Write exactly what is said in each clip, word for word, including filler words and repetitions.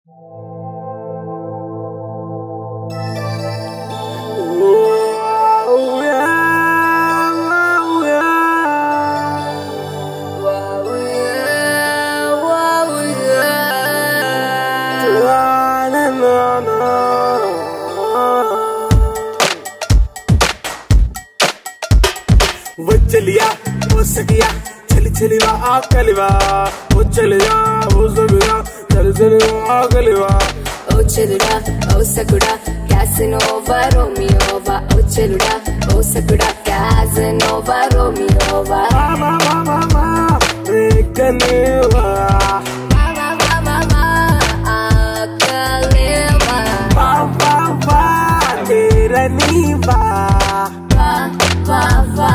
चलिया वो सकिया चली चलिवा आकलिवा वो चलिया वो सकिया चली चलिवा आकलिवा ओ चलुड़ा ओ सकुड़ा कैसनोवा रोमियोवा ओ चलुड़ा ओ सकुड़ा कैसनोवा रोमियोवा मामा मामा मामा रेकनेवा मामा मामा मामा आकलिवा मामा मामा तेरनीवा वा वा वा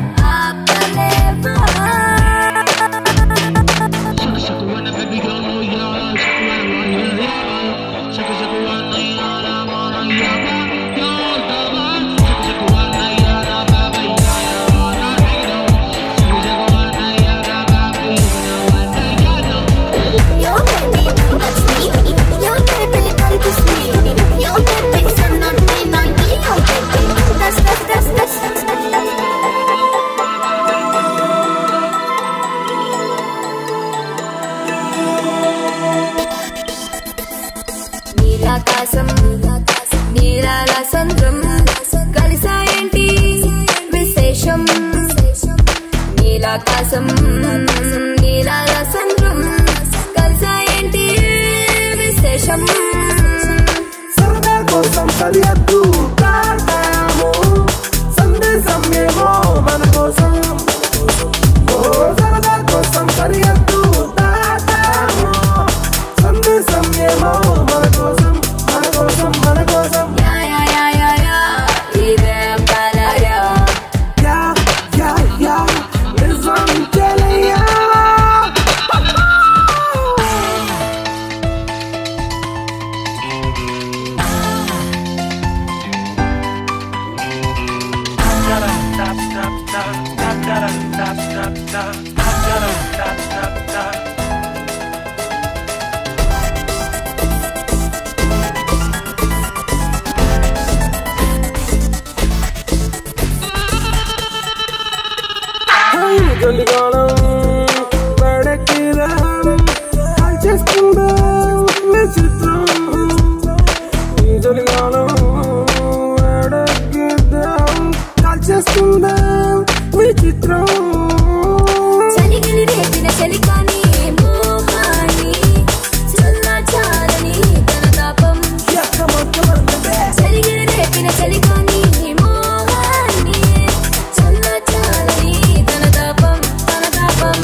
నీలాకాశం నీలాల సంద్రం కలిసాయంటి విశేషం నీలాకాశం నీలాల సంద్రం కలిసాయంటి విశేషం సరదా కోసం సరిహద్దు దాటాము సందేశం ఏమో మన కోసం ఓ సరదా కోసం సరిహద్దు దాటాము సందేశం ఏమో మన కోసం మన కోసం మన కోసం యా యా యా యా యా ఇదే పలయా యా యా యా నిజం తెలియా చలికాలం వేడెక్కిదాం చేసుకుందాం విచిత్రం ఈ చలికాలం వేడెక్కిదాం చేసుకుందాం విచిత్రం చలిగిలి రేపిన చలికాని మోహాని చల్లా చాలని తన తాపం చలిగిలి రేపిన చలికాని మోహాని చల్లా చాలని తన తాపం తన తాపం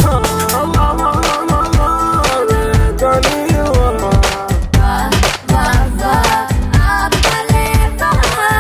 వా వా వా ఆపలేవా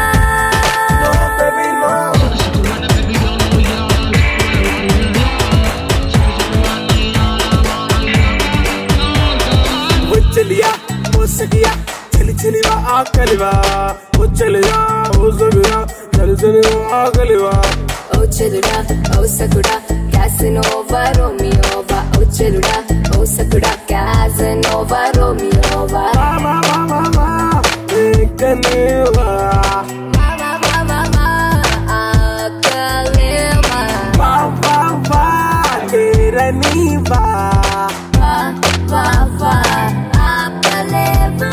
चलिया वो सकिया चली चलिवा आकलिवा वो चलिया वो सकिया चली चलिवा आकलिवा ओ चलुड़ा ओ सकुड़ा कैसनोवा रोमियोवा ओ चलुड़ा ओ सकुड़ा कैसनोवा रोमियोवा मामा मामा मामा रेकनेवा मामा मामा मामा आकलिवा मामा मामा तेरनीवा वा वा वा आकलिवा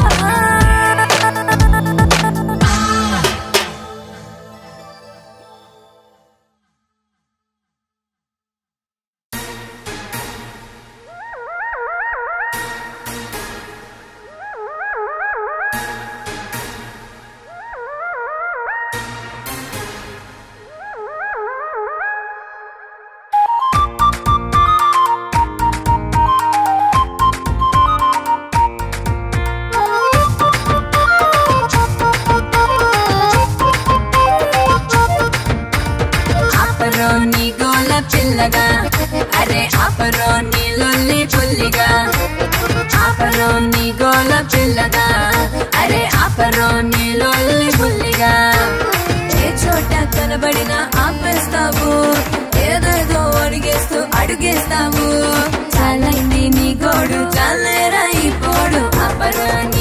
ఆపరోని గోల పిల్లగా అరే ఆపరోని లొల్లి పుల్లిగా ఆపరోని గోల పిల్లగా అరే ఆపరోని లొల్లి పుల్లిగా ఏ చోట కనబడినా ఆపేస్తావు ఏదేదో అడిగేస్తూ అడుగేస్తావు చాలైంది నీ గోడు చాలేరా ఈ పోడు ఆపరోని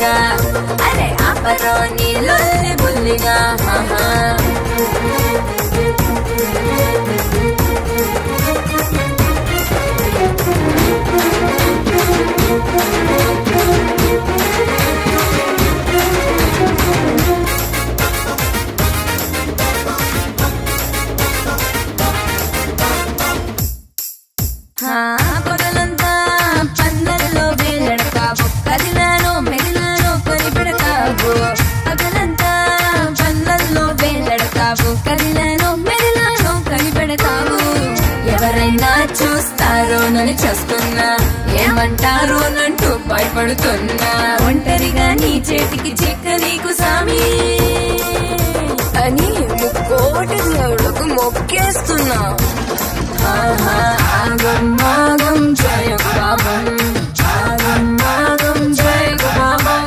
పిల్లగా అరే ఆపరో నీ లొల్లి బుల్లిగా పగలంతా పందల్లో వేలడతావు కదిలాను మెదిలాను కనిపెడతావు పగలంతా పందల్లో వేలడతావు కదిలాను మెదిలాను కనిపెడతావు ఎవరైనా చూస్తారోనని చూస్తున్నా ఏమంటారోనంటూ భయపడుతున్నా ఒంటరిగా నీ చేతికి చిక్క నీకు సామి అని ముక్కోటి దేవుడుకు మొక్కేస్తున్నా ఆగం ఆగం జయ బాబం ఆగం ఆగం జయ బాబం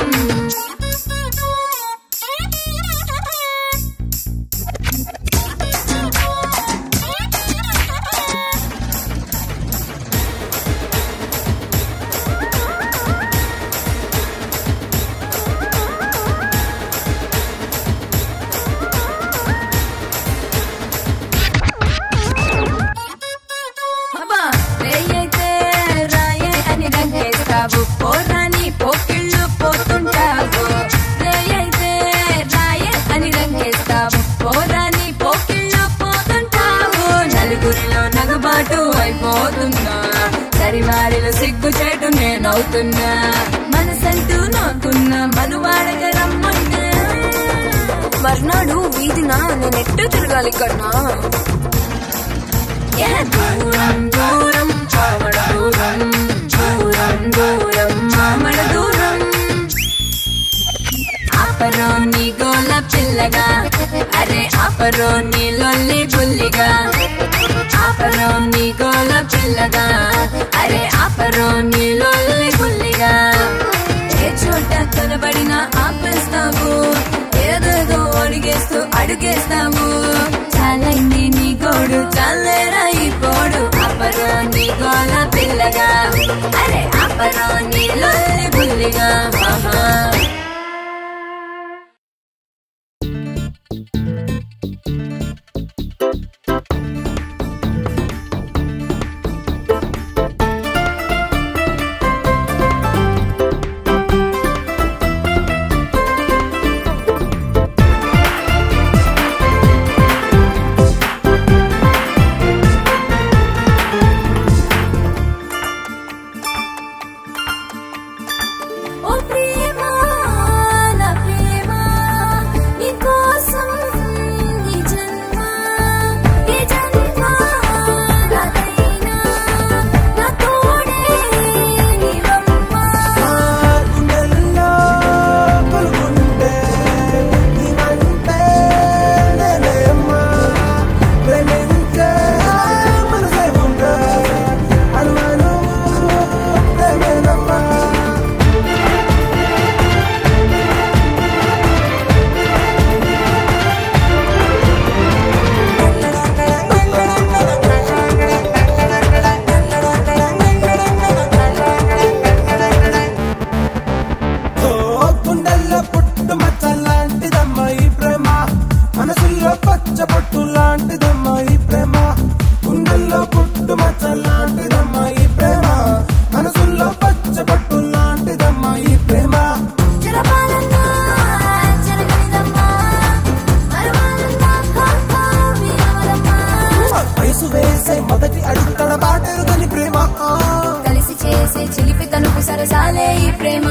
పోరాని పోకిళ్ళు పోతుంటావు అయితే రాయ అని రంగేస్తావు పోరాని పోకిళ్ళు పోతుంటావు నలుగురిలో నగబాటు అయిపోతున్నా సరివారిలో సిగ్గు చేటు నేనవుతున్నా మనసంటూ నాకున్నా మనువాడగా రమ్మన్నా మర్నాడు వీధిన నేనెట్టు తిరగాలి కన్నా దూరం దూరం చావడ దూరం దూరం దూరం మామడ దూరం ఆపరో నీ గోల పిల్లగా అరే ఆపరో నీ లొల్లి బుల్లిగా ఆపరో నీ గోల పిల్లగా అరే ఆపరో నీ లొల్లి బుల్లిగా ఏ చోట కనబడినా ఆపేస్తావు ఏదేదో అడిగేస్తూ అడుగేస్తావు చాలండి నీ గోడు చాలేరా ఈ పోడు ఆపరో నీ గోల పిల్లగా అరే ఆపరో నీ లొల్లి బుల్లిగా కలిసి చేసే చిలిపి తనుపు సరసాలే ఈ ప్రేమ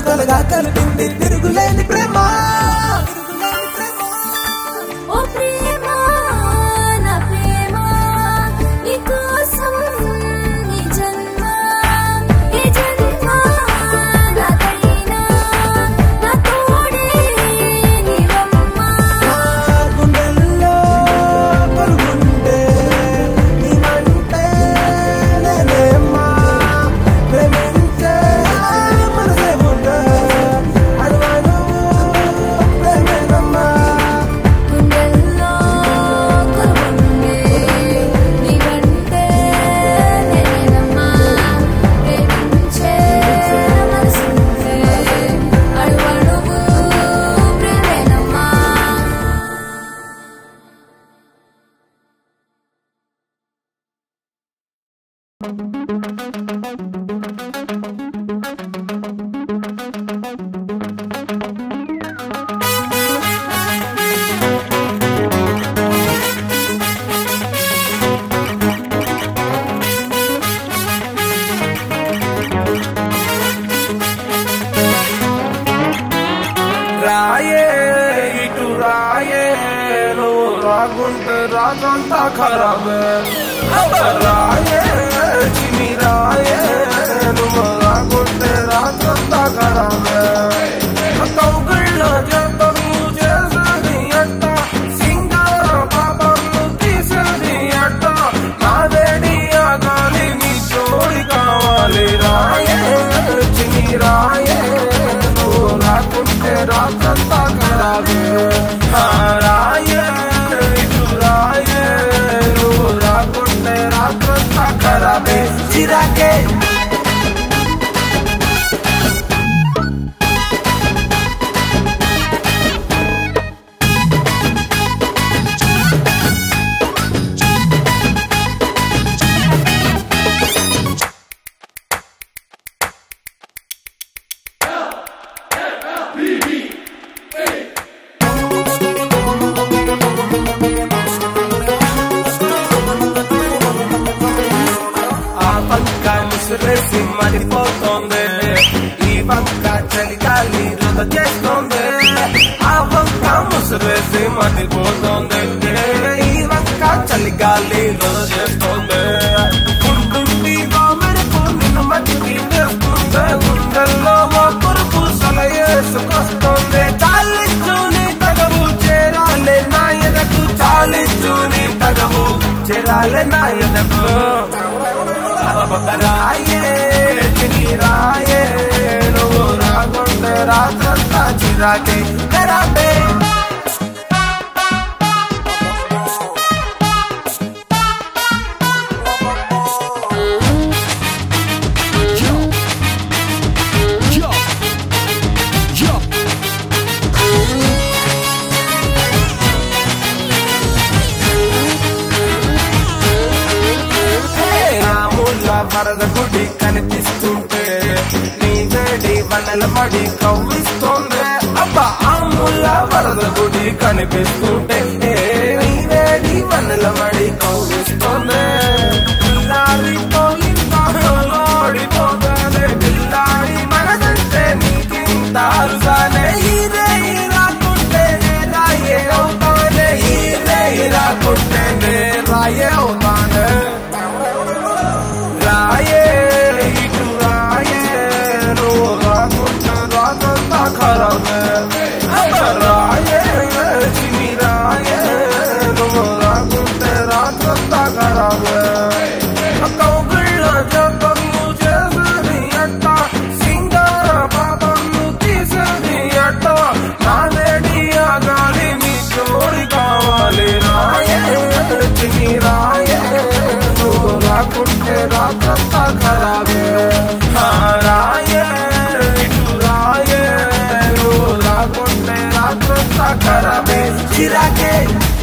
కలగా కలిపింది తిరుగులేని ప్రేమ ఓ ప్రేమ నా ప్రేమ నీకోసం ఈ జన్మ ఈ జన్మ నాకైనా నా తోడే నీవమ్మ గుండెల్లో పరుగుండే నీవంటే నేనేమ్మా ప్రేమించే మనసే ఉండే అడవాను ప్రేమేనమ్మా గుండెల్లో కొరుకుండే నీవంటే నేనేనమ్మా ప్రేమించే మనసుంటే అడుగడుగు ప్రేమేనమ్మా రాయే ఇటు రాయే నువ్వు రాకుంటే రాజంతా ఖరాబే రాయే చిని రాయే నువ్వు రాకుంటే రాజంతా ఖరాబే కౌగిళ్ళ జంతను చేసేది అట్ట సింగార పాపను తీసేది అట్ట నాదేడి ఆగాలి నీ చోడి కావాలి రాయే చిని రాయే నువ్వు రాకుంటే రాత్రంతా ఖరాబే రాయే ఇటు రాయే నువ్వు రాకుంటే రాత్రంతా ఖరాబే చిరాకే ఆ పక్క ముసిరేసి మడిపోతోంది ఈ పక్క చలిగాలి రుద చేస్తోంది ఆ పక్క ముసిరేసి మడిపోతోంది ఈ పక్క చలిగాలి రుద చేస్తోంది గుండుండి మెరుపు నిన్ను మట్టికి వేస్తుంది గుండెల్లో పురుపు సలయేసుకొస్తుంది చాలించుని తగవు చేరాలే నా ఎదకు చాలించుని తగవు చేరాలే నా ఎదకు రాయే చిని రాయే నువ్వు రాకుంటే రాత్రంతా చిరాకే ఖరాబే వరద గుడి కనిపిస్తుంటే నీ వేడి వనల మడి కవ్విస్తోంది అబ్బా అమ్ముల వరద గుడి కనిపిస్తుంటే నీ వేడి వనల మడి కవ్విస్తోంది పిల్లారి ఓడిపోతానే పిల్లారి మనదంటే నీకింత అరుగానే ఈరే రాకుంటే రాయే అవుతానే ఈరే రాకుంటే రాయే అవుతానే రాయే ఇటు రాయే నువ్వు రాకుంటే రాజంతా ఖరాబే రాయే చిని రాయే నువ్వు రాకుంటే రాజంతా ఖరాబే కౌగిళ్ళ జంతను చేసేది అట్ట సింగార పాపను తీసేది అట్ట నాదేడి ఆగాలి నీ చోడి కావాలి రాయే చిని రాయే నువ్వు రాకుంటే రాత్రంతా ఖరాబే రాయే ఇటు రాయే నువ్వు రాకుంటే రాత్రంతా ఖరాబే చిరాకే